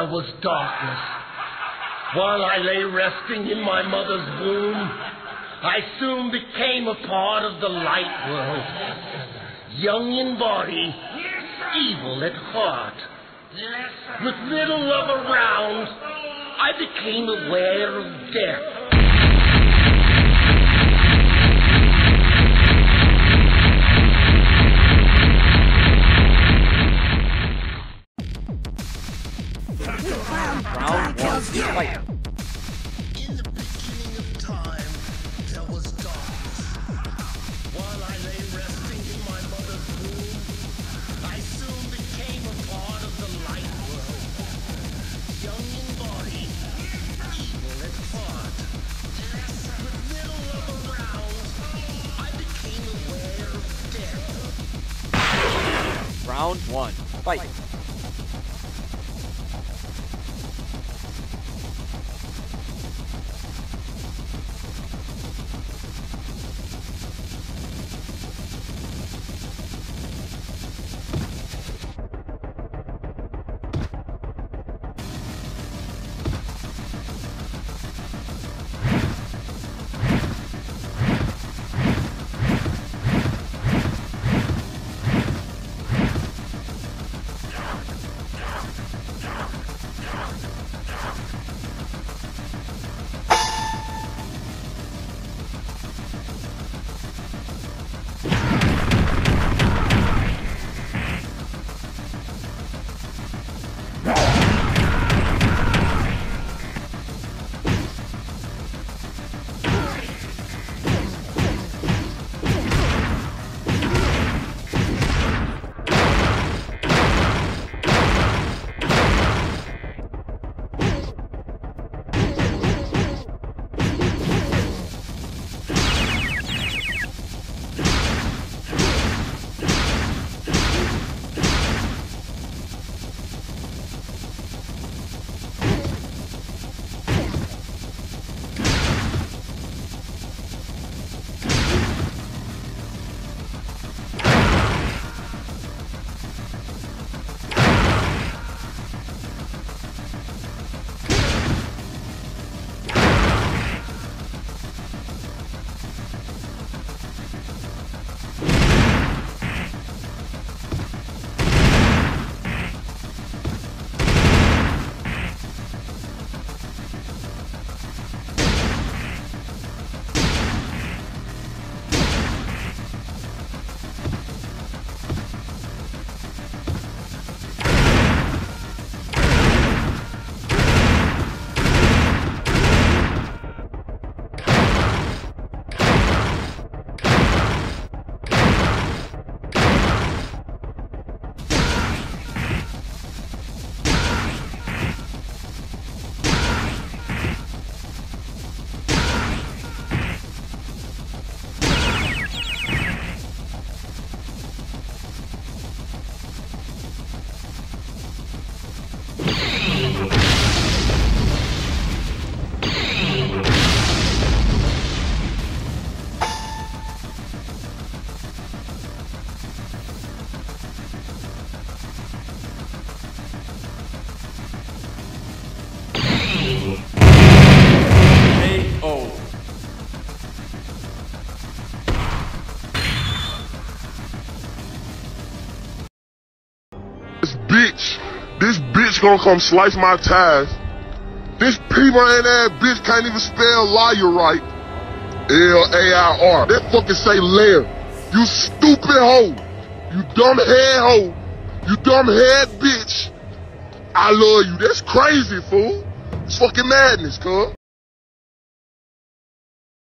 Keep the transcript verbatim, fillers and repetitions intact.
there was darkness. While I lay resting in my mother's womb, I soon became a part of the light world. Young in body, evil at heart. With little love around, I became aware of death. Round one, fight. In the beginning of time, there was darkness. While I lay resting in my mother's womb, I soon became a part of the light world. Young in body, evil at heart. With little love around, I became aware of death. Round one, fight. This bitch, this bitch gonna come slice my ties. This P-brain ass bitch can't even spell liar right. L A I R. That fucking say lair. You stupid hoe. You dumb head hoe. You dumb head bitch. I love you. That's crazy, fool. It's fucking madness, cuz.